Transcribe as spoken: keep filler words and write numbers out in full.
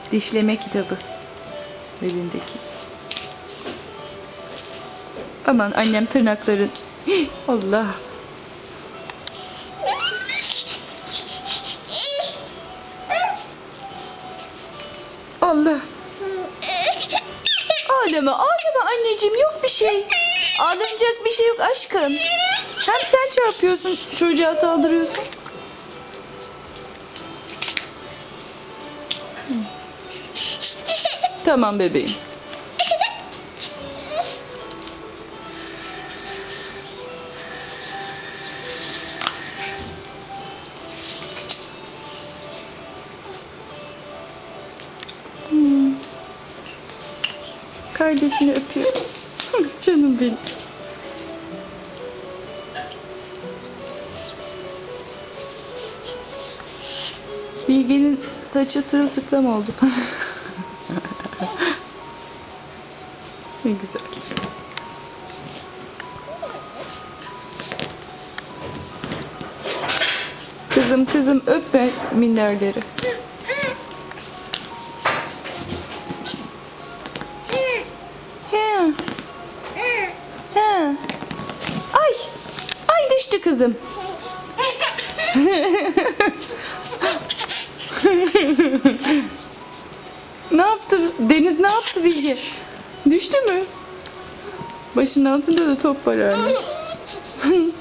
Dişleme kitabı. Elindeki. Aman annem tırnakların. Allah. Allah. Ağlama, ağlama anneciğim, yok bir şey. Ağlanacak bir şey yok aşkım. Hem sen çarpıyorsun, çocuğa saldırıyorsun. Tamam bebeğim. Hmm. Kardeşini öpüyor. Canım benim. Bilge'nin saçı sırılsıklam oldu. Ne güzel. Kızım kızım öpme minderleri. He. He. Ay. Ay düştü kızım. Ne yaptı? Deniz ne yaptı Bilge? Düştü mü? Başının altında da top var anne.